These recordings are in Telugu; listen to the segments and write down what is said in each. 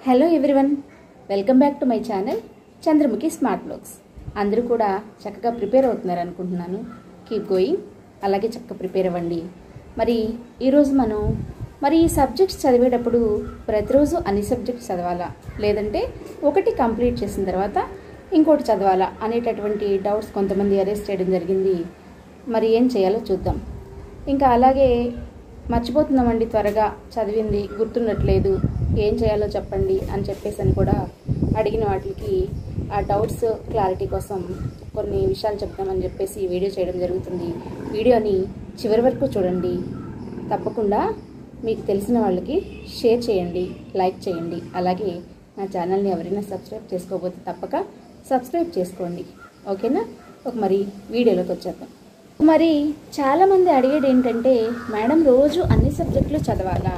Hello everyone, welcome back to my channel Chandramukhi smart blogs. అందరూ కూడా చక్కగా ప్రిపేర్ అవుతున్నారు అనుకుంటున్నాను. కీప్ గోయింగ్, అలాగే చక్కగా ప్రిపేర్ అవ్వండి. ఈరోజు మనం ఈ సబ్జెక్ట్స్ చదివేటప్పుడు ప్రతిరోజు అన్ని సబ్జెక్ట్స్ చదవాలా, లేదంటే ఒకటి కంప్లీట్ చేసిన తర్వాత ఇంకోటి చదవాలా అనేటటువంటి డౌట్స్ కొంతమంది అరేస్ చేయడం జరిగింది. ఏం చేయాలో చూద్దాం. ఇంకా అలాగే మర్చిపోతున్నామండి, త్వరగా చదివింది గుర్తుండట్లేదు, ఏం చేయాలో చెప్పండి అని చెప్పేసి కూడా అడిగిన వాటికి ఆ డౌట్స్ క్లారిటీ కోసం కొన్ని విషయాలు చెప్తామని చెప్పేసి ఈ వీడియో చేయడం జరుగుతుంది. వీడియోని చివరి వరకు చూడండి. తప్పకుండా మీకు తెలిసిన వాళ్ళకి షేర్ చేయండి, లైక్ చేయండి. అలాగే నా ఛానల్ని ఎవరైనా సబ్స్క్రైబ్ చేసుకోకపోతే తప్పక సబ్స్క్రైబ్ చేసుకోండి. ఓకేనా? వీడియోలోకి వచ్చేద్దాం. చాలామంది అడిగేది ఏంటంటే, మేడం రోజు అన్ని సబ్జెక్టులు చదవాలా?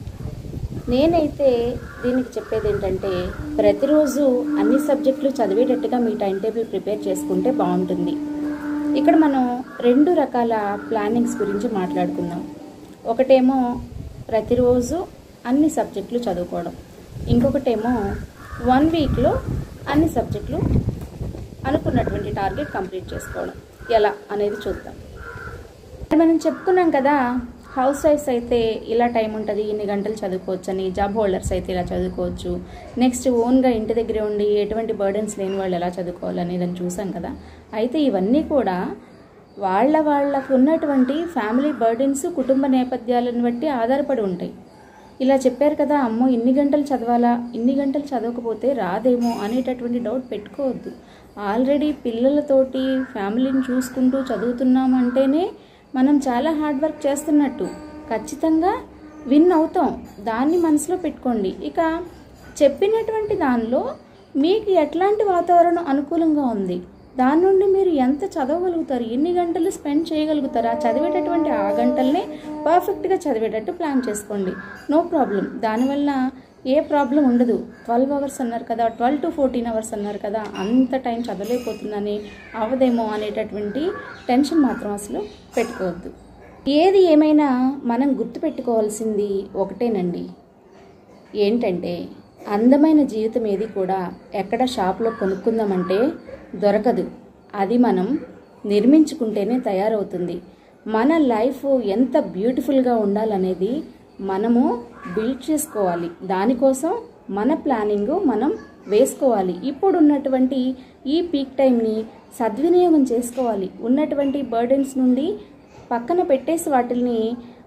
నేనైతే దీనికి చెప్పేది ఏంటంటే, ప్రతిరోజు అన్ని సబ్జెక్టులు చదివేటట్టుగా మీ టైం టేబుల్ ప్రిపేర్ చేసుకుంటే బాగుంటుంది. ఇక్కడ మనం రెండు రకాల ప్లానింగ్స్ గురించి మాట్లాడుకుందాం. ఒకటేమో ప్రతిరోజు అన్ని సబ్జెక్టులు చదువుకోవడం, ఇంకొకటేమో 1 వీక్లో అన్ని సబ్జెక్టులు అనుకున్నటువంటి టార్గెట్ కంప్లీట్ చేసుకోవడం. ఎలా అనేది చూద్దాం. మనం చెప్పుకున్నాం కదా, హౌస్ వైఫ్స్ అయితే ఇలా టైం ఉంటుంది, ఇన్ని గంటలు చదువుకోవచ్చు అని. జాబ్ హోల్డర్స్ అయితే ఇలా చదువుకోవచ్చు. నెక్స్ట్ ఓన్గా ఇంటి దగ్గరే ఉండి ఎటువంటి బర్డెన్స్ లేని వాళ్ళు ఎలా చదువుకోవాలనేది చూసాం కదా. అయితే ఇవన్నీ కూడా వాళ్ళకు ఉన్నటువంటి ఫ్యామిలీ బర్డెన్స్, కుటుంబ నేపథ్యాలను బట్టి ఆధారపడి ఉంటాయి. ఇలా చెప్పారు కదా, అమ్మో ఇన్ని గంటలు చదవాలా, ఇన్ని గంటలు చదవకపోతే రాదేమో అనేటటువంటి డౌట్ పెట్టుకోవద్దు. ఆల్రెడీ పిల్లలతోటి ఫ్యామిలీని చూసుకుంటూ చదువుతున్నామంటేనే మనం చాలా హార్డ్ వర్క్ చేస్తున్నట్టు. ఖచ్చితంగా విన్ అవుతాం, దాన్ని మనసులో పెట్టుకోండి. ఇక చెప్పినటువంటి దానిలో మీకు ఎట్లాంటి వాతావరణం అనుకూలంగా ఉంది, దాని నుండి మీరు ఎంత చదవగలుగుతారు, ఎన్ని గంటలు స్పెండ్ చేయగలుగుతారు, ఆ చదివేటటువంటి ఆ గంటల్నే పర్ఫెక్ట్గా చదివేటట్టు ప్లాన్ చేసుకోండి. నో ప్రాబ్లం, దానివల్ల ఏ ప్రాబ్లం ఉండదు. 12 అవర్స్ అన్నారు కదా, 12 to 14 అవర్స్ అన్నారు కదా, అంత టైం చదవలేకపోతుందని, అవదేమో అనేటటువంటి టెన్షన్ మాత్రం అసలు పెట్టుకోవద్దు. ఏది ఏమైనా మనం గుర్తుపెట్టుకోవాల్సింది ఒకటేనండి, ఏంటంటే అందమైన జీవితం ఏది కూడా ఎక్కడ షాప్లో కొనుక్కుందామంటే దొరకదు. అది మనం నిర్మించుకుంటేనే తయారవుతుంది. మన లైఫ్ ఎంత బ్యూటిఫుల్గా ఉండాలనేది మనము బిల్డ్ చేసుకోవాలి. దానికోసం మన ప్లానింగ్ మనం వేసుకోవాలి. ఇప్పుడు ఉన్నటువంటి ఈ పీక్ టైంని సద్వినియోగం చేసుకోవాలి. ఉన్నటువంటి బర్డెన్స్ నుండి పక్కన పెట్టేసి వాటిని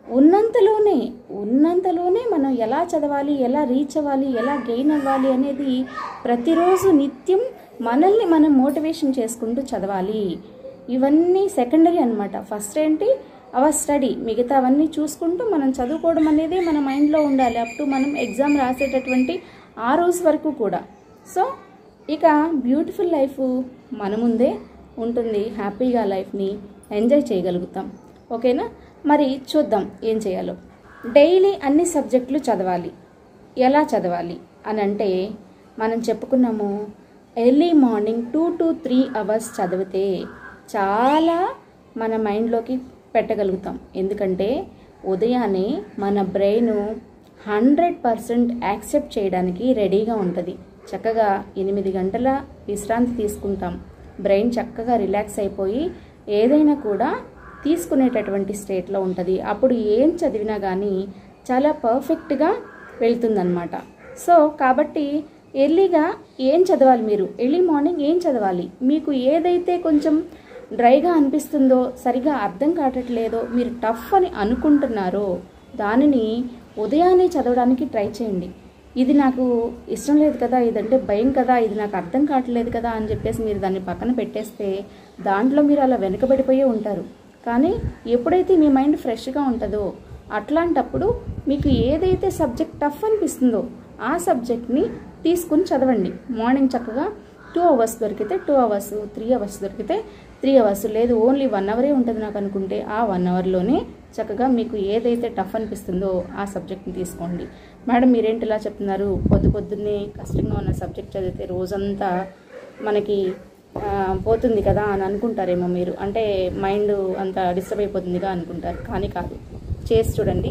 ఉన్నంతలోనే మనం ఎలా చదవాలి, ఎలా రీచ్ అవ్వాలి, ఎలా గెయిన్ అవ్వాలి అనేది ప్రతిరోజు నిత్యం మనల్ని మనం మోటివేషన్ చేసుకుంటూ చదవాలి. ఇవన్నీ సెకండరీ అన్నమాట. ఫస్ట్ ఏంటి, అవర్ స్టడీ, మిగతా అవన్నీ చూసుకుంటూ మనం చదువుకోవడం అనేది మన మైండ్లో ఉండాలి అప్ టు మనం ఎగ్జామ్ రాసేటటువంటి ఆ రోజు వరకు కూడా. సో ఇక బ్యూటిఫుల్ లైఫ్ మన ముందే ఉంటుంది. హ్యాపీగా లైఫ్ని ఎంజాయ్ చేయగలుగుతాం. ఓకేనా? చూద్దాం ఏం చేయాలో. డైలీ అన్ని సబ్జెక్టులు చదవాలి. ఎలా చదవాలి అని అంటే, మనం చెప్పుకున్నాము, ఎర్లీ మార్నింగ్ 2 to 3 అవర్స్ చదివితే చాలా మన మైండ్లోకి పెట్టగలుగుతాం. ఎందుకంటే ఉదయాన్నే మన బ్రెయిన్ 100% యాక్సెప్ట్ చేయడానికి రెడీగా ఉంటుంది. చక్కగా 8 గంటల విశ్రాంతి తీసుకుంటాం. బ్రెయిన్ చక్కగా రిలాక్స్ అయిపోయి ఏదైనా కూడా తీసుకునేటటువంటి స్టేట్లో ఉంటుంది. అప్పుడు ఏం చదివినా కానీ చాలా పర్ఫెక్ట్గా వెళ్తుందన్నమాట. సో కాబట్టి ఎర్లీగా ఏం చదవాలి, మీరు ఎర్లీ మార్నింగ్ ఏం చదవాలి, మీకు ఏదైతే కొంచెం డ్రైగా అనిపిస్తుందో, సరిగా అర్థం కావట్లేదో, మీరు టఫ్ అని అనుకుంటున్నారో దానిని ఉదయాన్నే చదవడానికి ట్రై చేయండి. ఇది నాకు ఇష్టం లేదు కదా, ఇదంటే భయం కదా, ఇది నాకు అర్థం కావట్లేదు కదా అని చెప్పేసి మీరు దాన్ని పక్కన పెట్టేస్తే దాంట్లో మీరు అలా వెనుకబడిపోయే ఉంటారు. కానీ ఎప్పుడైతే మీ మైండ్ ఫ్రెష్గా ఉంటుందో అట్లాంటప్పుడు మీకు ఏదైతే సబ్జెక్ట్ టఫ్ అనిపిస్తుందో ఆ సబ్జెక్ట్ని తీసుకుని చదవండి. మార్నింగ్ చక్కగా 2 అవర్స్ దొరికితే 2 అవర్స్, 3 అవర్స్ దొరికితే 3 అవర్స్, లేదు ఓన్లీ 1 అవరే ఉంటుంది నాకు అనుకుంటే ఆ 1 అవర్లోనే చక్కగా మీకు ఏదైతే టఫ్ అనిపిస్తుందో ఆ సబ్జెక్ట్ని తీసుకోండి. మేడం మీరేంటి ఇలా చెప్తున్నారు, పొద్దున్నే కష్టంగా ఉన్న సబ్జెక్ట్ చదివితే రోజంతా మనకి పోతుంది కదా అని అనుకుంటారేమో మీరు. అంటే మైండ్ అంతా డిస్టర్బ్ అయిపోతుందిగా అనుకుంటారు. కానీ కాదు, చేసి చూడండి.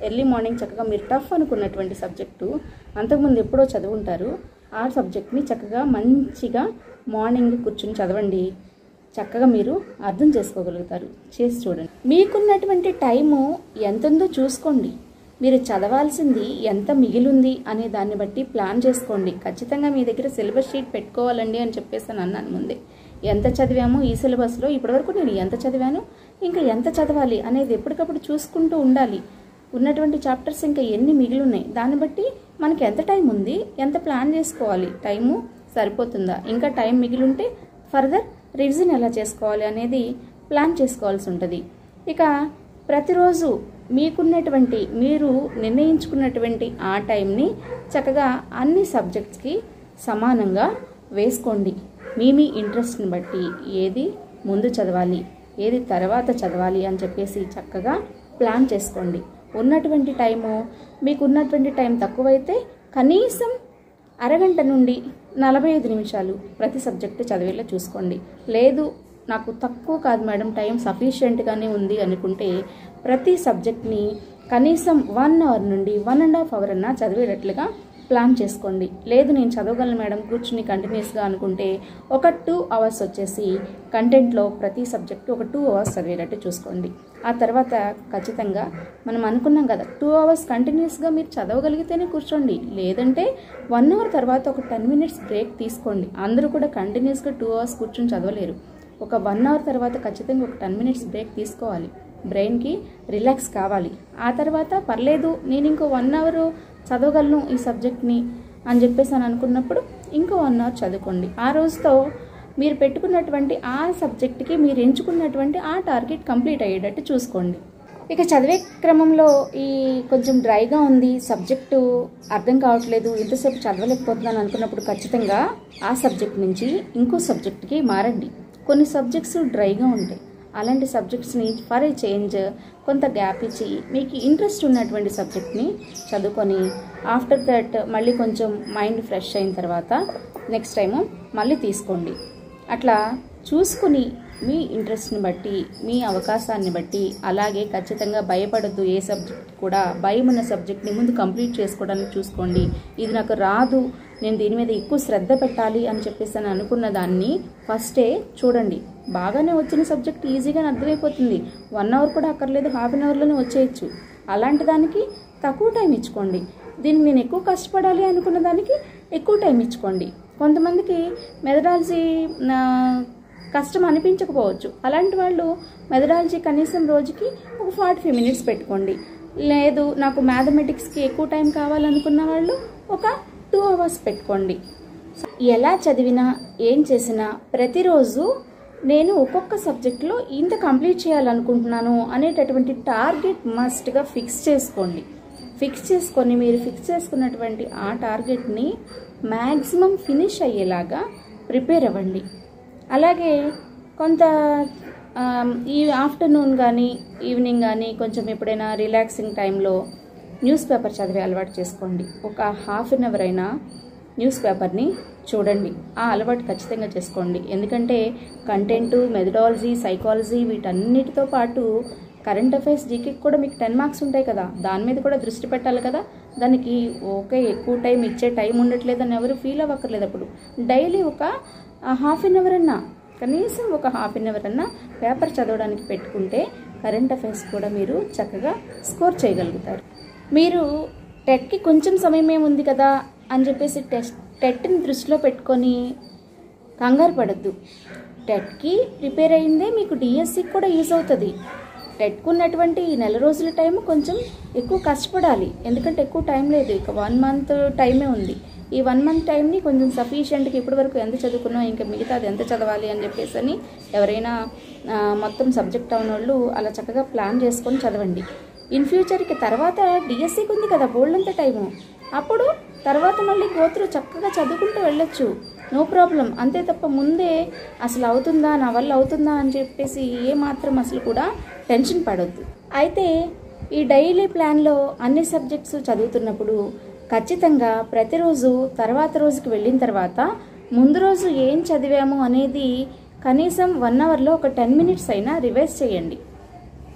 ఎర్లీ మార్నింగ్ చక్కగా మీరు టఫ్ అనుకున్నటువంటి సబ్జెక్టు అంతకుముందు ఎప్పుడో చదువుంటారు, ఆ సబ్జెక్ట్ని చక్కగా మంచిగా మార్నింగ్ కూర్చుని చదవండి. చక్కగా మీరు అర్థం చేసుకోగలుగుతారు. చేసి చూడండి. మీకున్నటువంటి టైము ఎంత ఉందో చూసుకోండి. మీరు చదవాల్సింది ఎంత మిగిలింది అనే దాన్ని బట్టి ప్లాన్ చేసుకోండి. ఖచ్చితంగా మీ దగ్గర సిలబస్ షీట్ పెట్టుకోవాలండి అని చెప్పేసి అన్నాను ముందే. ఎంత చదివామో ఈ సిలబస్లో ఇప్పటివరకు నేను ఎంత చదివాను, ఇంకా ఎంత చదవాలి అనేది ఎప్పటికప్పుడు చూసుకుంటూ ఉండాలి. ఉన్నటువంటి చాప్టర్స్ ఇంకా ఎన్ని మిగిలి ఉన్నాయి, దాన్ని బట్టి మనకి ఎంత టైం ఉంది, ఎంత ప్లాన్ చేసుకోవాలి, టైము సరిపోతుందా, ఇంకా టైం మిగిలి ఉంటే ఫర్దర్ రివిజన్ ఎలా చేసుకోవాలి అనేది ప్లాన్ చేసుకోవాల్సి ఉంటుంది. ఇక ప్రతిరోజు మీకున్నటువంటి మీరు నిర్ణయించుకున్నటువంటి ఆ టైంని చక్కగా అన్ని సబ్జెక్ట్స్కి సమానంగా వేసుకోండి. మీ ఇంట్రెస్ట్ని బట్టి ఏది ముందు చదవాలి, ఏది తర్వాత చదవాలి అని చెప్పేసి చక్కగా ప్లాన్ చేసుకోండి. ఉన్నటువంటి టైము మీకున్నటువంటి టైం తక్కువైతే కనీసం అరగంట నుండి 45 నిమిషాలు ప్రతి సబ్జెక్టు చదివేలా చూసుకోండి. లేదు నాకు తక్కువ కాదు మేడం, టైం సఫిషియెంట్గానే ఉంది అనుకుంటే ప్రతి సబ్జెక్ట్ని కనీసం 1 అవర్ నుండి 1.5 అవర్ అన్నా చదివేటట్లుగా ప్లాన్ చేసుకోండి. లేదు నేను చదవగలను మేడం కూర్చుని కంటిన్యూస్గా అనుకుంటే ఒక 2 అవర్స్ వచ్చేసి కంటెంట్లో ప్రతి సబ్జెక్టు ఒక 2 అవర్స్ చదివేటట్టు చూసుకోండి. ఆ తర్వాత ఖచ్చితంగా మనం అనుకున్నాం కదా 2 అవర్స్ కంటిన్యూస్గా మీరు చదవగలిగితేనే కూర్చోండి. లేదంటే 1 అవర్ తర్వాత ఒక 10 మినిట్స్ బ్రేక్ తీసుకోండి. అందరూ కూడా కంటిన్యూస్గా 2 అవర్స్ కూర్చొని చదవలేరు. ఒక 1 అవర్ తర్వాత ఖచ్చితంగా ఒక 10 మినిట్స్ బ్రేక్ తీసుకోవాలి. బ్రెయిన్కి రిలాక్స్ కావాలి. ఆ తర్వాత పర్లేదు నేను ఇంకో 1 అవర్ చదవగలను ఈ సబ్జెక్ట్ని అని చెప్పేసి అని అనుకున్నప్పుడు ఇంకో 1 అవర్ చదువుకోండి. ఆ రోజుతో మీరు పెట్టుకున్నటువంటి ఆ సబ్జెక్ట్కి మీరు ఎంచుకున్నటువంటి ఆ టార్గెట్ కంప్లీట్ అయ్యేటట్టు చూసుకోండి. ఇక చదివే క్రమంలో ఈ కొంచెం డ్రైగా ఉంది, సబ్జెక్టు అర్థం కావట్లేదు, ఇంతసేపు చదవలేకపోతున్నాను అనుకున్నప్పుడు ఖచ్చితంగా ఆ సబ్జెక్ట్ నుంచి ఇంకో సబ్జెక్ట్కి మారండి. కొన్ని సబ్జెక్ట్స్ డ్రైగా ఉంటాయి. అలాంటి సబ్జెక్ట్స్ని ఫర్ ఏ చేంజ్ కొంత గ్యాప్ ఇచ్చి మీకు ఇంట్రెస్ట్ ఉన్నటువంటి సబ్జెక్ట్ని చదువుకొని ఆఫ్టర్ దట్ మళ్ళీ కొంచెం మైండ్ ఫ్రెష్ అయిన తర్వాత నెక్స్ట్ టైము మళ్ళీ తీసుకోండి. అట్లా చూసుకుని మీ ఇంట్రెస్ట్ని బట్టి మీ అవకాశాన్ని బట్టి అలాగే ఖచ్చితంగా భయపడద్దు. ఏ సబ్జెక్ట్ కూడా భయం ఉన్న సబ్జెక్ట్ని ముందు కంప్లీట్ చేసుకోవడానికి చూసుకోండి. ఇది నాకు రాదు, నేను దీని మీద ఎక్కువ శ్రద్ధ పెట్టాలి అని చెప్పేసి అని అనుకున్న దాన్ని ఫస్టే చూడండి. బాగానే వచ్చిన సబ్జెక్ట్ ఈజీగానే అర్థమైపోతుంది. 1 అవర్ కూడా అక్కర్లేదు, హాఫ్ అన్ అవర్లోనే వచ్చేయచ్చు. అలాంటి దానికి తక్కువ టైం ఇచ్చుకోండి. దీనికి నేను ఎక్కువ కష్టపడాలి అనుకున్న దానికి ఎక్కువ టైం ఇచ్చుకోండి. కొంతమందికి మెథడాలజీ కష్టం అనిపించకపోవచ్చు. అలాంటి వాళ్ళు మెథడాలజీ కనీసం రోజుకి ఒక 45 మినిట్స్ పెట్టుకోండి. లేదు నాకు మ్యాథమెటిక్స్కి ఎక్కువ టైం కావాలనుకున్న వాళ్ళు ఒక 2 అవర్స్ పెట్టుకోండి. ఎలా చదివినా ఏం చేసినా ప్రతిరోజు నేను ఒక్కొక్క సబ్జెక్ట్లో ఇంత కంప్లీట్ చేయాలనుకుంటున్నాను అనేటటువంటి టార్గెట్ మస్ట్గా ఫిక్స్ చేసుకోండి. ఫిక్స్ చేసుకొని మీరు ఫిక్స్ చేసుకున్నటువంటి ఆ టార్గెట్ని మ్యాక్సిమం ఫినిష్ అయ్యేలాగా ప్రిపేర్ అవ్వండి. అలాగే కొంత ఈ ఆఫ్టర్నూన్ కానీ ఈవినింగ్ కానీ కొంచెం ఎప్పుడైనా రిలాక్సింగ్ టైంలో న్యూస్ పేపర్ చదివే అలవాటు చేసుకోండి. ఒక హాఫ్ అన్ అవర్ అయినా న్యూస్ పేపర్ని చూడండి. ఆ అలవాటు ఖచ్చితంగా చేసుకోండి. ఎందుకంటే కంటెంటు, మెథడాలజీ, సైకాలజీ వీటన్నిటితో పాటు కరెంట్ అఫైర్స్, జీకేకి కూడా మీకు 10 మార్క్స్ ఉంటాయి కదా, దాని మీద కూడా దృష్టి పెట్టాలి కదా. దానికి ఓకే ఎక్కువ టైం ఇచ్చే టైం ఉండట్లేదని ఎవరు ఫీల్ అవ్వక్కర్లేదు. అప్పుడు డైలీ ఒక హాఫ్ అన్ అవర్ అన్నా, కనీసం ఒక హాఫ్ అన్ అవర్ అన్నా పేపర్ చదవడానికి పెట్టుకుంటే కరెంట్ అఫైర్స్ కూడా మీరు చక్కగా స్కోర్ చేయగలుగుతారు. మీరు టెట్కి కొంచెం సమయమే ఉంది కదా అని చెప్పేసి టెట్ని దృష్టిలో పెట్టుకొని కంగారు పడద్దు. టెట్కి ప్రిపేర్ అయిందే మీకు డిఎస్సికి కూడా యూజ్ అవుతుంది. టెట్కు ఉన్నటువంటి ఈ 4 రోజుల టైం కొంచెం ఎక్కువ కష్టపడాలి. ఎందుకంటే ఎక్కువ టైం లేదు, ఇక 1 మంత్ టైమే ఉంది. ఈ 1 మంత్ టైంని కొంచెం సఫిషియెంట్గా ఇప్పటి వరకు ఎంత చదువుకున్నాం ఇంకా మిగతా అది ఎంత చదవాలి అని చెప్పేసి అని ఎవరైనా మొత్తం సబ్జెక్ట్ అయిన వాళ్ళు అలా చక్కగా ప్లాన్ చేసుకొని చదవండి. ఇన్ ఫ్యూచర్కి తర్వాత డిఎస్సికి ఉంది కదా బోల్డ్ టైము, అప్పుడు తర్వాత మళ్ళీ గోత్రు చక్కగా చదువుకుంటూ వెళ్ళొచ్చు, నో ప్రాబ్లం. అంతే తప్ప ముందే అసలు అవుతుందా నా వల్ల అవుతుందా అని చెప్పేసి ఏమాత్రం అసలు కూడా టెన్షన్ పడొద్దు. అయితే ఈ డైలీ ప్లాన్లో అన్ని సబ్జెక్ట్స్ చదువుతున్నప్పుడు ఖచ్చితంగా ప్రతిరోజు తర్వాత రోజుకి వెళ్ళిన తర్వాత ముందు రోజు ఏం చదివాము అనేది కనీసం 1 అవర్లో ఒక 10 మినిట్స్ అయినా రివైజ్ చేయండి.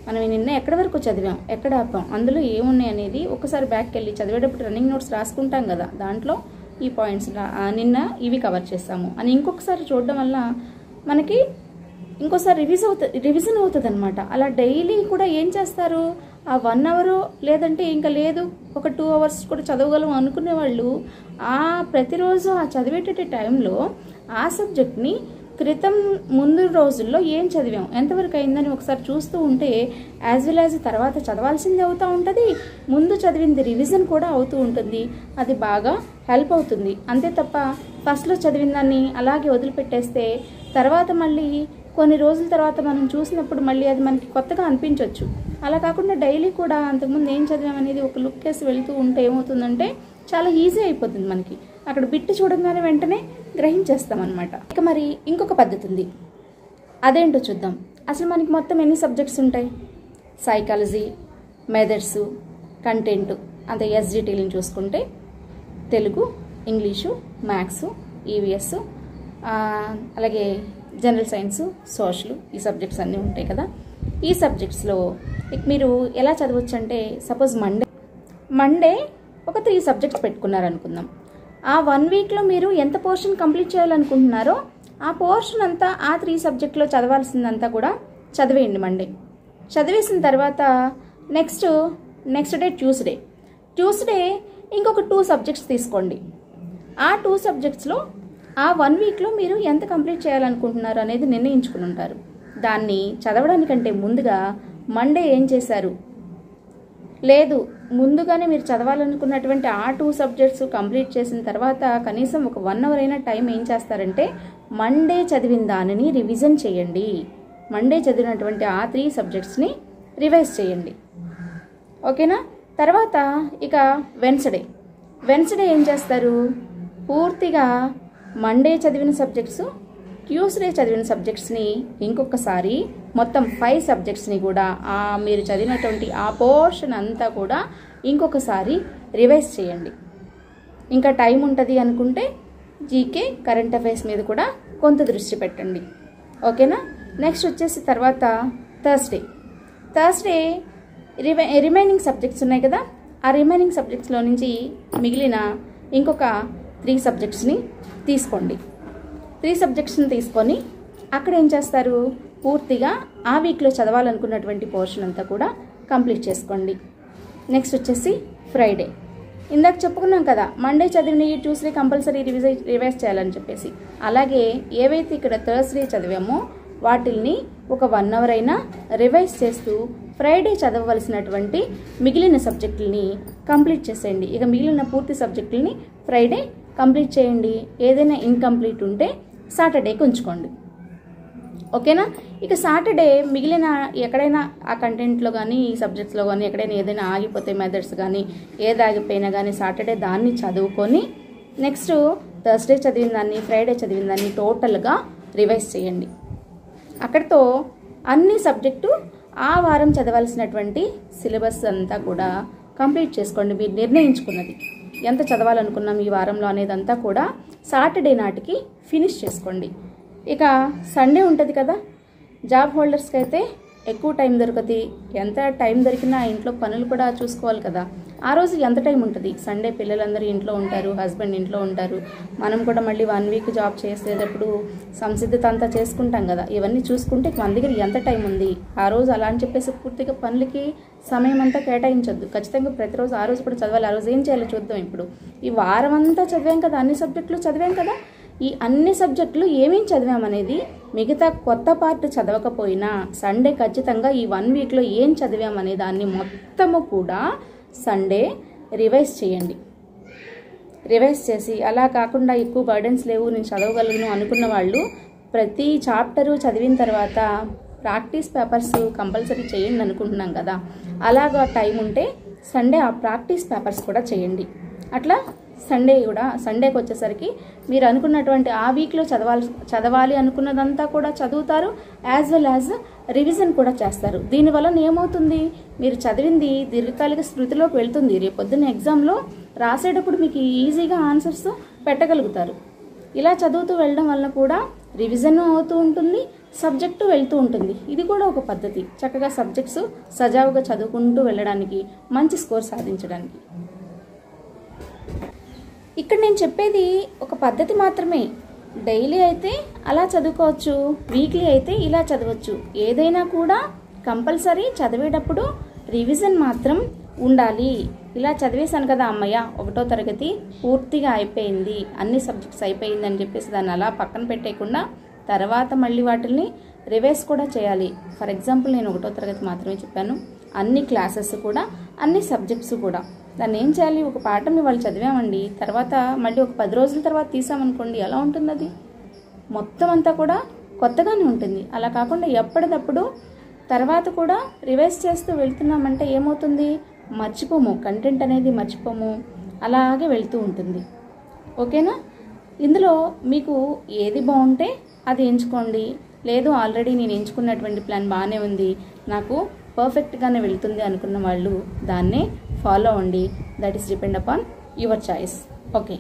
మనం నిన్న ఎక్కడి వరకు చదివాం, ఎక్కడ ఆపాం, అందులో ఏమున్నాయి అనేది ఒకసారి బ్యాక్కి వెళ్ళి చదివేటప్పుడు రన్నింగ్ నోట్స్ రాసుకుంటాం కదా, దాంట్లో ఈ పాయింట్స్ నిన్న ఇవి కవర్ చేస్తాము అని ఇంకొకసారి చూడడం వల్ల మనకి ఇంకోసారి రివిజన్ అవుతుంది అనమాట. అలా డైలీ కూడా ఏం చేస్తారు, ఆ 1 అవర్ లేదంటే ఇంకా లేదు ఒక 2 అవర్స్ కూడా చదవగలం అనుకునే వాళ్ళు ప్రతిరోజు ఆ చదివేట టైంలో ఆ సబ్జెక్ట్ని క్రితం ముందు రోజుల్లో ఏం చదివాం, ఎంతవరకు అయిందని ఒకసారి చూస్తూ ఉంటే యాజ్ వెల్ యాజ్ తర్వాత చదవాల్సింది అవుతూ ఉంటుంది, ముందు చదివింది రివిజన్ కూడా అవుతూ ఉంటుంది. అది బాగా హెల్ప్ అవుతుంది. అంతే తప్ప ఫస్ట్లో చదివిన దాన్ని అలాగే వదిలిపెట్టేస్తే తర్వాత మళ్ళీ కొన్ని రోజుల తర్వాత మనం చూసినప్పుడు మళ్ళీ అది మనకి కొత్తగా అనిపించవచ్చు. అలా కాకుండా డైలీ కూడా అంతకుముందు ఏం చదివామనేది ఒక లుక్ వేసి వెళ్తూ ఉంటే ఏమవుతుందంటే చాలా ఈజీ అయిపోతుంది మనకి. అక్కడ బిట్టు చూడంగానే వెంటనే గ్రహించేస్తామన్నమాట. ఇక మరి ఇంకొక పద్ధతి ఉంది, అదేంటో చూద్దాం. అసలు మనకి మొత్తం ఎన్ని సబ్జెక్ట్స్ ఉంటాయి? సైకాలజీ, మెథడ్స్, కంటెంట్ అంత ఎస్జిటీలను చూసుకుంటే తెలుగు, ఇంగ్లీషు, మ్యాథ్స్, ఈవీఎస్, అలాగే జనరల్ సైన్స్, సోషల్, ఈ సబ్జెక్ట్స్ అన్నీ ఉంటాయి కదా. ఈ సబ్జెక్ట్స్లో మీరు ఎలా చదవచ్చు అంటే, సపోజ్ మండే ఒక 3 సబ్జెక్ట్స్ పెట్టుకున్నారనుకుందాం. ఆ 1 వీక్లో మీరు ఎంత పోర్షన్ కంప్లీట్ చేయాలనుకుంటున్నారో ఆ పోర్షన్ అంతా ఆ 3 సబ్జెక్ట్లో చదవాల్సిందంతా కూడా చదివేయండి. మండే చదివేసిన తర్వాత నెక్స్ట్ డే ట్యూస్డే ఇంకొక 2 సబ్జెక్ట్స్ తీసుకోండి. ఆ 2 సబ్జెక్ట్స్లో ఆ 1 వీక్లో మీరు ఎంత కంప్లీట్ చేయాలనుకుంటున్నారు అనేది నిర్ణయించుకుని ఉంటారు. దాన్ని చదవడానికంటే ముందుగా మండే ఏం చేశారు, లేదు ముందుగానే మీరు చదవాలనుకున్నటువంటి ఆ 2 సబ్జెక్ట్స్ కంప్లీట్ చేసిన తర్వాత కనీసం ఒక 1 అవర్ అయినా టైం ఏం చేస్తారంటే మండే చదివిన దానిని రివిజన్ చేయండి. మండే చదివినటువంటి ఆ 3 సబ్జెక్ట్స్ని రివైజ్ చేయండి. ఓకేనా? తర్వాత ఇక వెన్స్డే ఏం చేస్తారు, పూర్తిగా మండే చదివిన సబ్జెక్ట్స్, ట్యూస్డే చదివిన సబ్జెక్ట్స్ని ఇంకొకసారి మొత్తం 5 సబ్జెక్ట్స్ని కూడా మీరు చదివినటువంటి ఆ పోర్షన్ అంతా కూడా ఇంకొకసారి రివైజ్ చేయండి. ఇంకా టైం ఉంటుంది అనుకుంటే జీకే, కరెంట్ అఫైర్స్ మీద కూడా కొంత దృష్టి పెట్టండి. ఓకేనా? నెక్స్ట్ వచ్చేసి తర్వాత థర్స్డే రిమైనింగ్ సబ్జెక్ట్స్ ఉన్నాయి కదా, ఆ రిమైనింగ్ సబ్జెక్ట్స్లో నుంచి మిగిలిన ఇంకొక 3 సబ్జెక్ట్స్ని తీసుకోండి. 3 సబ్జెక్ట్స్ని తీసుకొని అక్కడ ఏం చేస్తారు, పూర్తిగా ఆ వీక్లో చదవాలనుకున్నటువంటి పోర్షన్ అంతా కూడా కంప్లీట్ చేసుకోండి. నెక్స్ట్ వచ్చేసి ఫ్రైడే. ఇందాక చెప్పుకున్నాం కదా, మండే చదివినవి ట్యూస్డే కంపల్సరీ రివైజ్ చేయాలని చెప్పేసి. అలాగే ఏవైతే ఇక్కడ థర్స్డే చదివామో వాటిల్ని ఒక 1 అవర్ అయినా రివైజ్ చేస్తూ ఫ్రైడే చదవవలసినటువంటి మిగిలిన సబ్జెక్టులని కంప్లీట్ చేసేయండి. ఇక మిగిలిన పూర్తి సబ్జెక్టులని ఫ్రైడే కంప్లీట్ చేయండి. ఏదైనా ఇన్కంప్లీట్ ఉంటే సాటర్డేకి ఉంచుకోండి. ఓకేనా? ఇక సాటర్డే మిగిలిన ఎక్కడైనా ఆ కంటెంట్లో కానీ ఈ సబ్జెక్ట్స్లో కానీ ఎక్కడైనా ఏదైనా ఆగిపోతే మెథడ్స్ కానీ ఏది ఆగిపోయినా కానీ సాటర్డే దాన్ని చదువుకొని నెక్స్ట్ థర్స్డే చదివిన దాన్ని, ఫ్రైడే చదివిన దాన్ని టోటల్గా రివైజ్ చేయండి. అక్కడితో అన్ని సబ్జెక్టు ఆ వారం చదవాల్సినటువంటి సిలబస్ అంతా కూడా కంప్లీట్ చేసుకోండి. మీరు నిర్ణయించుకున్నది ఎంత చదవాలనుకున్నాం ఈ వారంలో అనేదంతా కూడా సాటర్డే నాటికి ఫినిష్ చేసుకోండి. ఇక సండే ఉంటుంది కదా, జాబ్ హోల్డర్స్కి అయితే ఎక్కువ టైం దొరుకుతుంది. ఎంత టైం దొరికినా ఇంట్లో పనులు కూడా చూసుకోవాలి కదా. ఆ రోజు ఎంత టైం ఉంటుంది? సండే పిల్లలందరూ ఇంట్లో ఉంటారు, హస్బెండ్ ఇంట్లో ఉంటారు. మనం కూడా మళ్ళీ 1 వీక్ జాబ్ చేసేటప్పుడు సంసిద్ధత అంతా చేసుకుంటాం కదా. ఇవన్నీ చూసుకుంటే మన దగ్గర ఎంత టైం ఉంది ఆ రోజు అలా అని చెప్పేసి పూర్తిగా పనులకి సమయం అంతా కేటాయించొద్దు. ఖచ్చితంగా ప్రతిరోజు ఆ రోజు కూడా చదవాలి. ఆ రోజు ఏం చేయాలో చూద్దాం. ఇప్పుడు ఈ వారం అంతా చదివాం కదా, అన్ని సబ్జెక్టులు చదివాం కదా, ఈ అన్ని సబ్జెక్టులు ఏమేం చదివామనేది మిగతా కొత్త పార్ట్ చదవకపోయినా సండే ఖచ్చితంగా ఈ 1 వీక్లో ఏం చదివామనే దాన్ని మొత్తము కూడా సండే రివైజ్ చేయండి. రివైజ్ చేసి అలా కాకుండా ఎక్కువ బర్డెన్స్ లేవు నేను చదవగలను అనుకున్న వాళ్ళు ప్రతి చాప్టరు చదివిన తర్వాత ప్రాక్టీస్ పేపర్స్ కంపల్సరీ చేయండి అనుకుంటున్నాం కదా, అలాగా టైం ఉంటే సండే ఆ ప్రాక్టీస్ పేపర్స్ కూడా చేయండి. అట్లా సండేకి వచ్చేసరికి మీరు అనుకున్నటువంటి ఆ వీక్లో చదవాలి అనుకున్నదంతా కూడా చదువుతారు, యాజ్ వెల్ యాజ్ రివిజన్ కూడా చేస్తారు. దీనివల్ల ఏమవుతుంది, మీరు చదివింది దీర్ఘకాలిక స్మృతిలోకి వెళ్తుంది. రేపొద్దున ఎగ్జామ్లో రాసేటప్పుడు మీకు ఈజీగా ఆన్సర్స్ పెట్టగలుగుతారు. ఇలా చదువుతూ వెళ్ళడం వల్ల కూడా రివిజన్ అవుతూ ఉంటుంది, సబ్జెక్టు వెళ్తూ ఉంటుంది. ఇది కూడా ఒక పద్ధతి, చక్కగా సబ్జెక్ట్స్ సజావుగా చదువుకుంటూ వెళ్ళడానికి, మంచి స్కోర్ సాధించడానికి. ఇక్కడ నేను చెప్పేది ఒక పద్ధతి మాత్రమే. డైలీ అయితే అలా చదువుకోవచ్చు, వీక్లీ అయితే ఇలా చదవచ్చు. ఏదైనా కూడా కంపల్సరీ చదివేటప్పుడు రివిజన్ మాత్రం ఉండాలి. ఇలా చదివేశాను కదా అమ్మయ్య, 1వ తరగతి పూర్తిగా అయిపోయింది, అన్ని సబ్జెక్ట్స్ అయిపోయింది అని చెప్పేసి దాన్ని అలా పక్కన పెట్టేయకుండా తర్వాత మళ్ళీ వాటిని రివైజ్ కూడా చేయాలి. ఫర్ ఎగ్జాంపుల్ నేను 1వ తరగతి మాత్రమే చెప్పాను, అన్ని క్లాసెస్ కూడా, అన్ని సబ్జెక్ట్స్ కూడా. దాన్ని ఏం చేయాలి, ఒక పాఠం ఇవాళ చదివామండి, తర్వాత మళ్ళీ ఒక 10 రోజుల తర్వాత తీసామనుకోండి, ఎలా ఉంటుంది అది? మొత్తం అంతా కూడా కొత్తగానే ఉంటుంది. అలా కాకుండా ఎప్పటికప్పుడు తర్వాత కూడా రివైజ్ చేస్తూ వెళ్తున్నామంటే ఏమవుతుంది, మర్చిపోము, కంటెంట్ అనేది మర్చిపోము, అలాగే వెళ్తూ ఉంటుంది. ఓకేనా? ఇందులో మీకు ఏది బాగుంటే అది ఎంచుకోండి. లేదు ఆల్రెడీ నేను ఎంచుకున్నటువంటి ప్లాన్ బాగానే ఉంది, నాకు పర్ఫెక్ట్గానే వెళ్తుంది అనుకున్న వాళ్ళు దాన్నే ఫాలో అవ్వండి. That is depend upon your choice. Okay,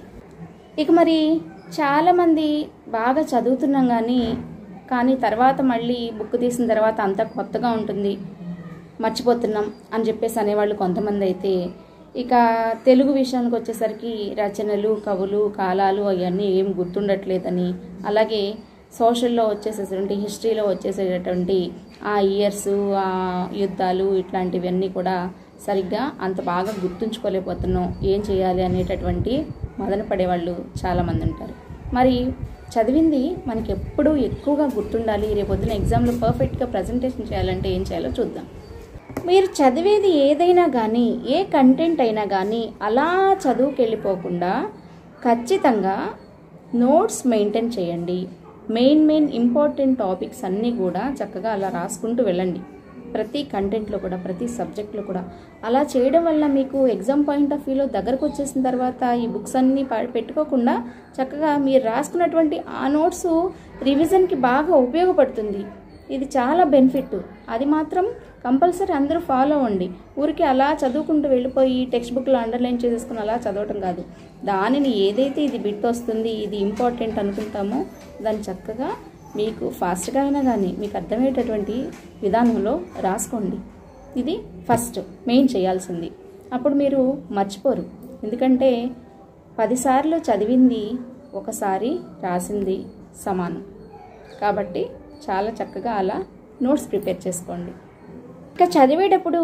ఇక మరి చాలామంది బాగా చదువుతున్నాం కానీ తర్వాత మళ్ళీ బుక్ తీసిన తర్వాత అంతా కొత్తగా ఉంటుంది, మర్చిపోతున్నాం అని చెప్పేసి అనేవాళ్ళు కొంతమంది అయితే, ఇక తెలుగు విషయానికి వచ్చేసరికి రచనలు, కవులు, కాలాలు అవన్నీ ఏం గుర్తుండట్లేదని, అలాగే సోషల్లో వచ్చేసేటువంటి, హిస్టరీలో వచ్చేసేటటువంటి ఆ ఇయర్స్, ఆ యుద్ధాలు ఇట్లాంటివన్నీ కూడా సరిగ్గా అంత బాగా గుర్తుంచుకోలేకపోతున్నాం, ఏం చేయాలి అనేటటువంటి మదన పడేవాళ్ళు చాలామంది ఉంటారు. మరి చదివింది మనకి ఎప్పుడూ ఎక్కువగా గుర్తుండాలి, రేపొద్దున ఎగ్జామ్లో పర్ఫెక్ట్గా ప్రజెంటేషన్ చేయాలంటే ఏం చేయాలో చూద్దాం. మీరు చదివేది ఏదైనా కానీ, ఏ కంటెంట్ అయినా కానీ అలా చదువుకెళ్ళిపోకుండా ఖచ్చితంగా నోట్స్ మెయింటైన్ చేయండి. మెయిన్ ఇంపార్టెంట్ టాపిక్స్ అన్నీ కూడా చక్కగా అలా రాసుకుంటూ వెళ్ళండి. ప్రతి కంటెంట్లో కూడా, ప్రతి సబ్జెక్ట్లో కూడా. అలా చేయడం వల్ల మీకు ఎగ్జామ్ పాయింట్ ఆఫ్ వ్యూలో దగ్గరకు వచ్చేసిన తర్వాత ఈ బుక్స్ అన్నీ పెట్టుకోకుండా చక్కగా మీరు రాసుకున్నటువంటి ఆ నోట్స్ రివిజన్కి బాగా ఉపయోగపడుతుంది. ఇది చాలా బెనిఫిట్. అది మాత్రం కంపల్సరీ అందరూ ఫాలో అవ్వండి. ఊరికి అలా చదువుకుంటూ వెళ్ళిపోయి టెక్స్ట్ బుక్లో అండర్లైన్ చేసేసుకుని అలా చదవటం కాదు. దానిని ఏదైతే ఇది బిట్ వస్తుంది, ఇది ఇంపార్టెంట్ అనుకుంటామో దాన్ని చక్కగా మీకు ఫాస్ట్గా అయినా కానీ మీకు అర్థమయ్యేటటువంటి విధానంలో రాసుకోండి. ఇది ఫస్ట్ మెయిన్ చేయాల్సింది. అప్పుడు మీరు మర్చిపోరు. ఎందుకంటే 10 సార్లు చదివింది ఒకసారి రాసింది సమానం. కాబట్టి చాలా చక్కగా అలా నోట్స్ ప్రిపేర్ చేసుకోండి. ఇక చదివేటప్పుడు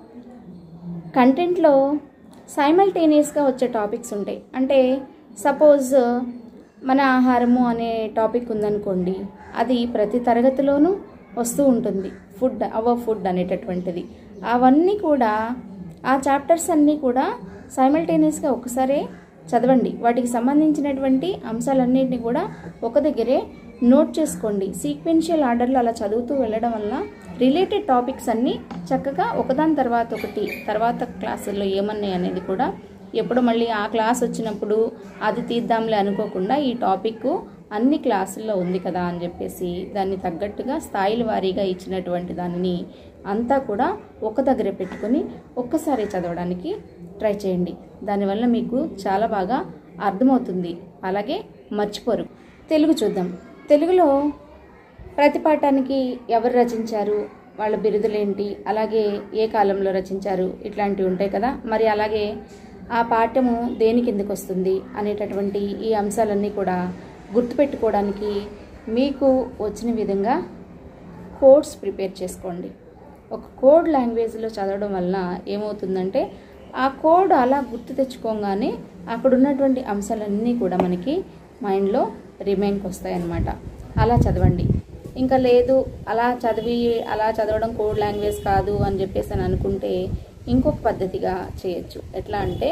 కంటెంట్లో సైమల్టేనియస్గా వచ్చే టాపిక్స్ ఉంటాయి. అంటే సపోజ్ మన ఆహారము అనే టాపిక్ ఉందనుకోండి, అది ప్రతి తరగతిలోనూ వస్తూ ఉంటుంది. అవర్ ఫుడ్ అనేటటువంటిది. అవన్నీ కూడా, ఆ చాప్టర్స్ అన్నీ కూడా సైమల్టేనియస్గా ఒకసారి చదవండి. వాటికి సంబంధించినటువంటి అంశాలన్నింటినీ కూడా ఒక దగ్గరే నోట్ చేసుకోండి. సీక్వెన్షియల్ ఆర్డర్లో అలా చదువుతూ వెళ్ళడం వల్ల రిలేటెడ్ టాపిక్స్ అన్నీ చక్కగా ఒకదాని తర్వాత ఒకటి, తర్వాత క్లాసుల్లో ఏమన్నాయి అనేది కూడా ఎప్పుడు మళ్ళీ ఆ క్లాస్ వచ్చినప్పుడు అది తీద్దాంలే అనుకోకుండా ఈ టాపిక్ అన్ని క్లాసుల్లో ఉంది కదా అని చెప్పేసి దాన్ని తగ్గట్టుగా స్థాయిల వారీగా ఇచ్చినటువంటి దానిని అంతా కూడా ఒక దగ్గర పెట్టుకొని ఒక్కసారి చదవడానికి ట్రై చేయండి. దానివల్ల మీకు చాలా బాగా అర్థమవుతుంది, అలాగే మర్చిపోరు. తెలుగు చూద్దాం. తెలుగులో ప్రతి పాఠానికి ఎవరు రచించారు, వాళ్ళ బిరుదులేంటి, అలాగే ఏ కాలంలో రచించారు, ఇట్లాంటివి ఉంటాయి కదా. మరి అలాగే ఆ పాఠ్యము దేని కిందకు వస్తుంది అనేటటువంటి ఈ అంశాలన్నీ కూడా గుర్తుపెట్టుకోవడానికి మీకు వచ్చిన విధంగా కోడ్స్ ప్రిపేర్ చేసుకోండి. ఒక కోడ్ లాంగ్వేజ్లో చదవడం వల్ల ఏమవుతుందంటే ఆ కోడ్ అలా గుర్తు తెచ్చుకోగానే అక్కడ ఉన్నటువంటి అంశాలన్నీ కూడా మనకి మైండ్లో రిమైన్కి వస్తాయన్నమాట. అలా చదవండి. ఇంకా లేదు అలా చదవడం కోడ్ లాంగ్వేజ్ కాదు అని చెప్పేసి అని అనుకుంటే ఇంకొక పద్ధతిగా చేయొచ్చు. ఎట్లా అంటే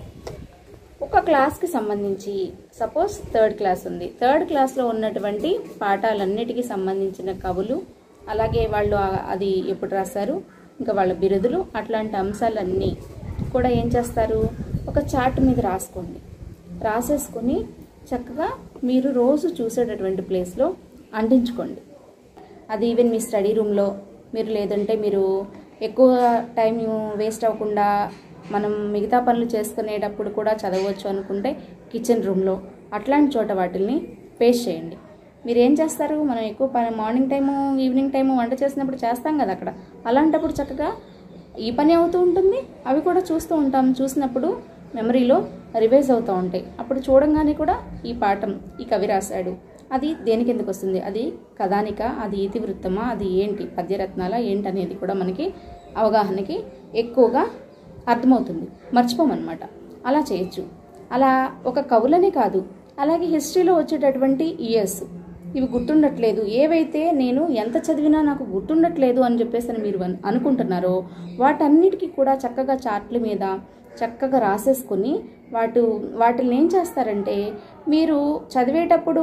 ఒక క్లాస్కి సంబంధించి సపోజ్ 3rd క్లాస్ ఉంది. 3rd క్లాస్లో ఉన్నటువంటి పాఠాలన్నిటికీ సంబంధించిన కవులు, అలాగే వాళ్ళు అది ఎప్పుడు రాశారు, ఇంకా వాళ్ళ బిరుదులు, అట్లాంటి అంశాలన్నీ కూడా ఏం చేస్తారు, ఒక చార్ట్ మీద రాసేసుకొని చక్కగా మీరు రోజు చూసేటటువంటి ప్లేస్లో అంటించుకోండి. అది ఈవెన్ మీ స్టడీ రూమ్లో మీరు, లేదంటే మీరు ఎక్కువ టైం వేస్ట్ అవ్వకుండా మనం మిగతా పనులు చేసుకునేటప్పుడు కూడా చదవచ్చు అనుకుంటే కిచెన్ రూమ్లో, అట్లాంటి చోట వాటిల్ని పేస్ట్ చేయండి. మీరు ఏం చేస్తారు, మనం ఎక్కువ మార్నింగ్ టైము ఈవినింగ్ టైము వంట చేసినప్పుడు చేస్తాం కదా అక్కడ, అలాంటప్పుడు చక్కగా ఈ పని అవుతూ ఉంటుంది, అవి కూడా చూస్తూ ఉంటాం. చూసినప్పుడు మెమరీలో రివైజ్ అవుతూ ఉంటాయి. అప్పుడు చూడంగానే కూడా ఈ పాఠం ఈ కవి రాశాడు, అది దేనికి ఎందుకు వస్తుంది, అది కథానిక, అది ఇతివృత్తమా, అది ఏంటి పద్యరత్నాల ఏంటి అనేది కూడా మనకి అవగాహనకి ఎక్కువగా అర్థమవుతుంది, మర్చిపోమన్నమాట. అలా చేయొచ్చు. అలా ఒక కవులనే కాదు, అలాగే హిస్టరీలో వచ్చేటటువంటి ఇయర్స్ ఇవి గుర్తుండట్లేదు, ఏవైతే నేను ఎంత చదివినా నాకు గుర్తుండట్లేదు అని చెప్పేసి మీరు అనుకుంటున్నారో వాటన్నిటికీ కూడా చక్కగా చార్ట్ల మీద చక్కగా రాసేసుకుని వాటిని ఏం చేస్తారంటే, మీరు చదివేటప్పుడు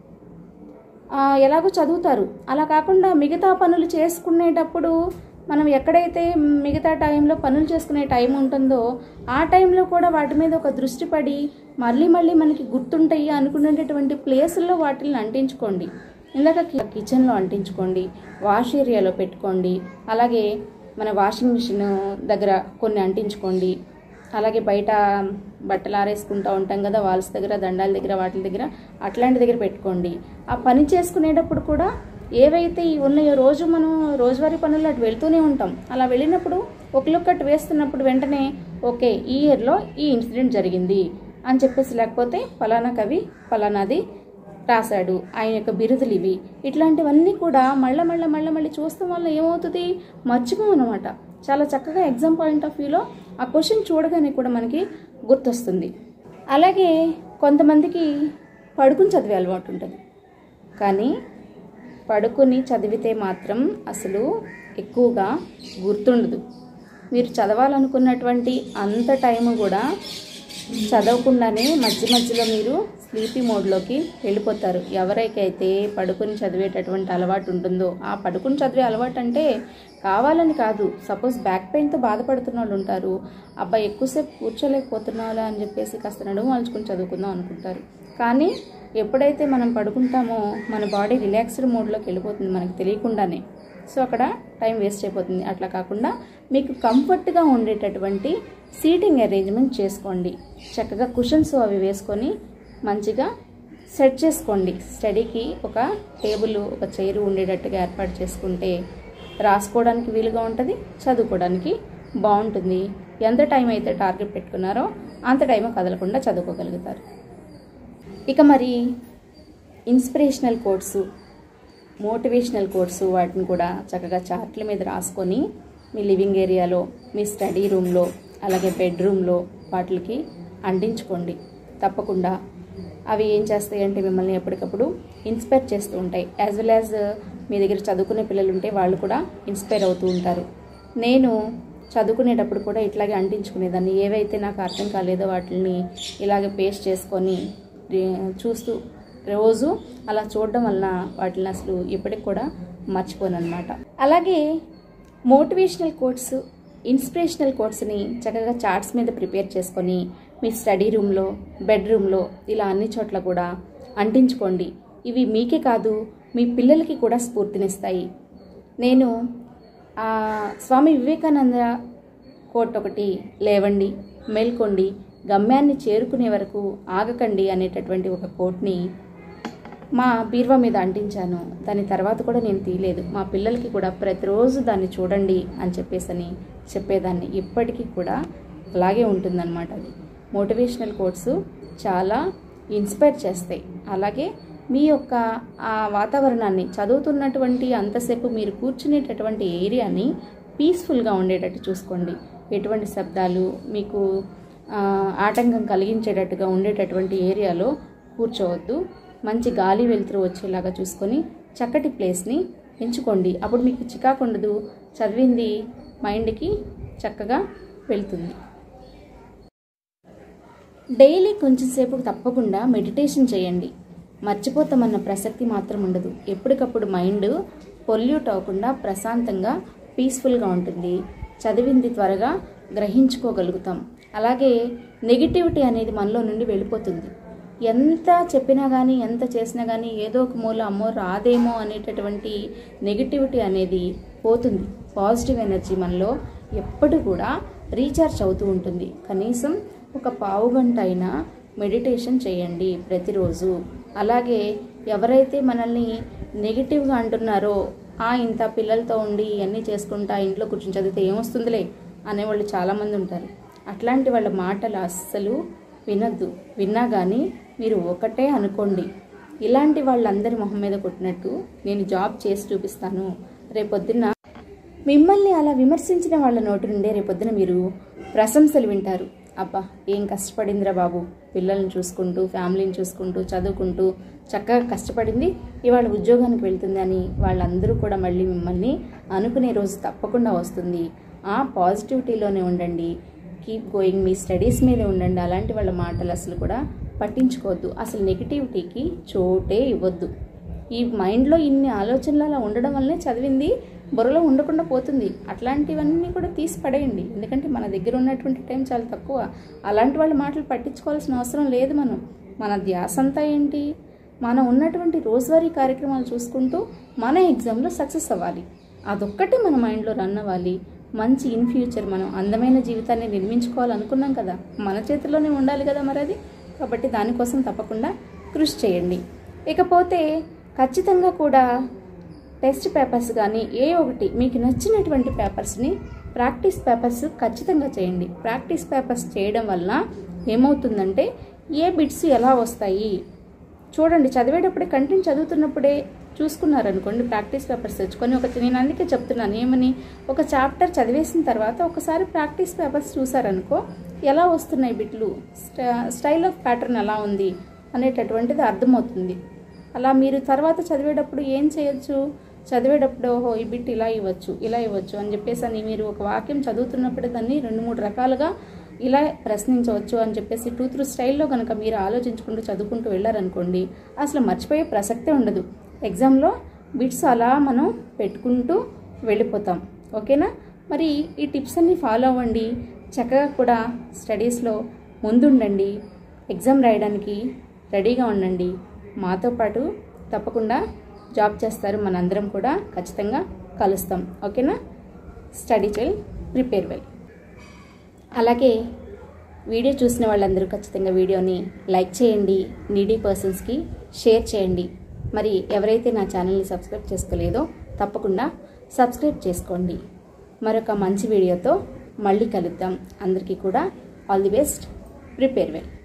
ఎలాగో చదువుతారు, అలా కాకుండా మిగతా పనులు చేసుకునేటప్పుడు మనం ఎక్కడైతే మిగతా టైంలో పనులు చేసుకునే టైం ఉంటుందో ఆ టైంలో కూడా వాటి మీద ఒక దృష్టి పడి మళ్ళీ మనకి గుర్తుంటాయి అనుకునేటటువంటి ప్లేసుల్లో వాటిని అంటించుకోండి. ఇందాక కిచెన్లో అంటించుకోండి, వాష్ ఏరియాలో పెట్టుకోండి, అలాగే మన వాషింగ్ మిషన్ దగ్గర కొన్ని అంటించుకోండి, అలాగే బయట బట్టలు ఆరేసుకుంటూ ఉంటాం కదా వాల్స్ దగ్గర, దండాల దగ్గర, వాటి దగ్గర, అట్లాంటి దగ్గర పెట్టుకోండి. ఆ పని చేసుకునేటప్పుడు కూడా ఏవైతే ఉన్నాయో రోజు మనం రోజువారీ పనులు అటు వెళ్తూనే ఉంటాం, అలా వెళ్ళినప్పుడు ఒకళ్ళొక్కటి వేస్తున్నప్పుడు వెంటనే ఓకే ఈ ఇయర్లో ఈ ఇన్సిడెంట్ జరిగింది అని చెప్పేసి, లేకపోతే ఫలానా కవి ఫలానాది రాశాడు, ఆయన యొక్క బిరుదులు ఇవి, ఇట్లాంటివన్నీ కూడా మళ్ళీ చూస్తాం వల్ల ఏమవుతుంది, మర్చిపోమన్నమాట. చాలా చక్కగా ఎగ్జామ్ పాయింట్ ఆఫ్ వ్యూలో ఆ క్వశ్చన్ చూడగానే కూడా మనకి గుర్తొస్తుంది. అలాగే కొంతమందికి పడుకుని చదివే అలవాటు ఉంటుంది, కానీ పడుకుని చదివితే మాత్రం అసలు ఎక్కువగా గుర్తుండదు. మీరు చదవాలనుకున్నటువంటి అంత టైము కూడా చదవకుండానే మధ్యలో మీరు స్లీపీ మోడ్లోకి వెళ్ళిపోతారు. ఎవరికైతే పడుకుని చదివేటటువంటి అలవాటు ఉంటుందో, ఆ పడుకుని చదివే అలవాటు అంటే కావాలని కాదు, సపోజ్ బ్యాక్ పెయిన్తో బాధపడుతున్న వాళ్ళు ఉంటారు, అబ్బాయి ఎక్కువసేపు కూర్చోలేకపోతున్నావులా అని చెప్పేసి కాస్త నడుము వాల్చుకుని చదువుకుందాం అనుకుంటారు. కానీ ఎప్పుడైతే మనం పడుకుంటామో మన బాడీ రిలాక్స్డ్ మోడ్లోకి వెళ్ళిపోతుంది మనకు తెలియకుండానే. సో అక్కడ టైం వేస్ట్ అయిపోతుంది. అట్లా కాకుండా మీకు కంఫర్ట్గా ఉండేటటువంటి సీటింగ్ అరేంజ్మెంట్ చేసుకోండి. చక్కగా కుషన్స్ అవి వేసుకొని మంచిగా సెట్ చేసుకోండి. స్టడీకి ఒక టేబుల్, ఒక చైరు ఉండేటట్టుగా ఏర్పాటు చేసుకుంటే రాసుకోవడానికి వీలుగా ఉంటుంది, చదువుకోవడానికి బాగుంటుంది. ఎంత టైం అయితే టార్గెట్ పెట్టుకున్నారో అంత టైం కదలకుండా చదువుకోగలుగుతారు. ఇక మరి ఇన్స్పిరేషనల్ కోట్సు, మోటివేషనల్ కోట్సు వాటిని కూడా చక్కగా చార్ట్ల మీద రాసుకొని మీ లివింగ్ ఏరియాలో, మీ స్టడీ రూమ్లో, అలాగే బెడ్రూమ్లో వాటికి అంటించుకోండి. తప్పకుండా అవి ఏం చేస్తాయి అంటే మిమ్మల్ని ఎప్పటికప్పుడు ఇన్స్పైర్ చేస్తూ ఉంటాయి. యాజ్ వెల్ యాజ్ మీ దగ్గర చదువుకునే పిల్లలు ఉంటే వాళ్ళు కూడా ఇన్స్పైర్ అవుతూ ఉంటారు. నేను చదువుకునేటప్పుడు కూడా ఇట్లాగే అంటించుకునేదాన్ని. ఏవైతే నాకు అర్థం కాలేదో వాటిని ఇలాగే పేస్ట్ చేసుకొని చూస్తూ రోజు అలా చూడడం వలన వాటిని అసలు ఇప్పటికి కూడా మర్చిపోను అనమాట. అలాగే మోటివేషనల్ కోట్స్, ఇన్స్పిరేషనల్ కోట్స్ని చక్కగా చార్ట్స్ మీద ప్రిపేర్ చేసుకొని మీ స్టడీ రూమ్లో, బెడ్రూమ్లో ఇలా అన్ని చోట్ల కూడా అంటించుకోండి. ఇవి మీకే కాదు మీ పిల్లలకి కూడా స్ఫూర్తినిస్తాయి. నేను స్వామి వివేకానంద కోట్ ఒకటి, లేవండి, మేల్కొండి, గమ్యాన్ని చేరుకునే వరకు ఆగకండి అనేటటువంటి ఒక కోట్ని మా బీరువా మీద అంటించాను. దాని తర్వాత కూడా నేను తీయలేదు. మా పిల్లలకి కూడా ప్రతిరోజు దాన్ని చూడండి అని చెప్పేదాన్ని. ఇప్పటికీ కూడా అలాగే ఉంటుందన్నమాట. అది మోటివేషనల్ కోట్స్ చాలా ఇన్స్పైర్ చేస్తాయి. అలాగే మీ యొక్క ఆ వాతావరణాన్ని, చదువుతున్నటువంటి అంతసేపు మీరు కూర్చునేటటువంటి ఏరియాని పీస్ఫుల్గా ఉండేటట్టు చూసుకోండి. ఎటువంటి శబ్దాలు మీకు ఆటంకం కలిగించేటట్టుగా ఉండేటటువంటి ఏరియాలో కూర్చోవద్దు. మంచి గాలి వెలుతురు వచ్చేలాగా చూసుకొని చక్కటి ప్లేస్ని ఎంచుకోండి. అప్పుడు మీకు చికాకు ఉండదు, చదివింది మైండ్కి చక్కగా వెళ్తుంది. డైలీ కొంచెంసేపు తప్పకుండా మెడిటేషన్ చేయండి. మర్చిపోతామన్న ప్రసక్తి మాత్రం ఉండదు. ఎప్పటికప్పుడు మైండ్ పొల్యూట్ అవ్వకుండా ప్రశాంతంగా పీస్ఫుల్గా ఉంటుంది. చదివింది త్వరగా గ్రహించుకోగలుగుతాం. అలాగే నెగిటివిటీ అనేది మనలో నుండి వెళ్ళిపోతుంది. ఎంత చెప్పినా కానీ, ఎంత చేసినా కానీ ఏదో ఒక మూల అమ్మో రాదేమో అనేటటువంటి నెగిటివిటీ అనేది పోతుంది. పాజిటివ్ ఎనర్జీ మనలో ఎప్పుడు కూడా రీఛార్జ్ అవుతూ ఉంటుంది. కనీసం ఒక పావు గంట అయినా మెడిటేషన్ చేయండి ప్రతిరోజు. అలాగే ఎవరైతే మనల్ని నెగిటివ్గా అంటున్నారో, ఇంత పిల్లలతో ఉండి ఇవన్నీ చేసుకుంటా ఇంట్లో కూర్చొని చదివితే ఏమొస్తుందిలే అనేవాళ్ళు చాలామంది ఉంటారు. అట్లాంటి వాళ్ళ మాటలు అస్సలు వినద్దు. విన్నా కానీ మీరు ఒకటే అనుకోండి, ఇలాంటి వాళ్ళందరి మొహం మీద కొట్టినట్టు నేను జాబ్ చేసి చూపిస్తాను. రేపొద్దున మిమ్మల్ని అలా విమర్శించిన వాళ్ళ నోటి నుండే రేపొద్దున మీరు ప్రశంసలు వింటారు. అబ్బా ఏం కష్టపడిందిరా బాబు, పిల్లల్ని చూసుకుంటూ ఫ్యామిలీని చూసుకుంటూ చదువుకుంటూ చక్కగా కష్టపడింది, ఇవాళ ఉద్యోగానికి వెళ్తుంది అని వాళ్ళందరూ కూడా మళ్ళీ మిమ్మల్ని అనుకునే రోజు తప్పకుండా వస్తుంది. ఆ పాజిటివిటీలోనే ఉండండి, కీప్ గోయింగ్, మీ స్టడీస్ మీదే ఉండండి. అలాంటి వాళ్ళ మాటలు అసలు కూడా పట్టించుకోవద్దు. అసలు నెగిటివిటీకి చోటే ఇవ్వద్దు. ఈ మైండ్లో ఇన్ని ఆలోచనలు అలా ఉండడం వల్లనే చదివింది బుర్రలో ఉండకుండా పోతుంది. అట్లాంటివన్నీ కూడా తీసి పడేయండి. ఎందుకంటే మన దగ్గర ఉన్నటువంటి టైం చాలా తక్కువ. అలాంటి వాళ్ళ మాటలు పట్టించుకోవాల్సిన అవసరం లేదు. మన ధ్యాస అంతా ఏంటి, మనం ఉన్నటువంటి రోజువారీ కార్యక్రమాలు చూసుకుంటూ మన ఎగ్జామ్లో సక్సెస్ అవ్వాలి. అదొక్కటే మన మైండ్లో రన్ అవ్వాలి. మంచి ఇన్ ఫ్యూచర్ మనం అందమైన జీవితాన్ని నిర్మించుకోవాలనుకున్నాం కదా, మన చేతిలోనే ఉండాలి కదా మరి అది. కాబట్టి దానికోసం తప్పకుండా కృషి చేయండి. ఇకపోతే ఖచ్చితంగా కూడా టెస్ట్ పేపర్స్ కానీ ఒకటి మీకు నచ్చినటువంటి పేపర్స్ని ప్రాక్టీస్ పేపర్స్ ఖచ్చితంగా చేయండి. ప్రాక్టీస్ పేపర్స్ చేయడం వల్ల ఏమవుతుందంటే ఏ బిట్స్ ఎలా వస్తాయి చూడండి. చదివేటప్పుడే కంటెంట్ చదువుతున్నప్పుడే చూసుకున్నారనుకోండి, ప్రాక్టీస్ పేపర్స్ తెచ్చుకొని నేను అందుకే చెప్తున్నాను ఏమని, ఒక చాప్టర్ చదివేసిన తర్వాత ఒకసారి ప్రాక్టీస్ పేపర్స్ చూసారనుకో, ఎలా వస్తున్నాయి బిట్లు, స్టైల్ ఆఫ్ ప్యాటర్న్ ఎలా ఉంది అనేటటువంటిది అర్థమవుతుంది. అలా మీరు తర్వాత చదివేటప్పుడు ఏం చేయొచ్చు, చదివేటప్పుడు ఓహో ఈ బిట్ ఇలా ఇవ్వచ్చు అని చెప్పేసి అని మీరు ఒక వాక్యం చదువుతున్నప్పుడే దాన్ని 2-3 రకాలుగా ఇలా ప్రశ్నించవచ్చు అని చెప్పేసి 2-3 స్టైల్లో కనుక మీరు ఆలోచించుకుంటూ చదువుకుంటూ వెళ్ళారనుకోండి, అసలు మర్చిపోయే ప్రసక్తే ఉండదు. ఎగ్జామ్లో బిట్స్ అలా మనం పెట్టుకుంటూ వెళ్ళిపోతాం. ఓకేనా? మరి ఈ టిప్స్ అన్ని ఫాలో అవ్వండి. చక్కగా కూడా స్టడీస్లో ముందుండండి. ఎగ్జామ్ రాయడానికి రెడీగా ఉండండి. మాతో పాటు తప్పకుండా జాబ్ చేస్తారు. మనందరం కూడా ఖచ్చితంగా కలుస్తాం. ఓకేనా? Study well, prepare well. అలాగే వీడియో చూసిన వాళ్ళందరూ ఖచ్చితంగా వీడియోని లైక్ చేయండి, నీడీ పర్సన్స్కి షేర్ చేయండి. మరి ఎవరైతే నా ఛానల్ని సబ్స్క్రైబ్ చేసుకోలేదో తప్పకుండా సబ్స్క్రైబ్ చేసుకోండి. మరొక మంచి వీడియోతో మళ్ళీ కలుద్దాం. అందరికీ కూడా all the best. Prepare well.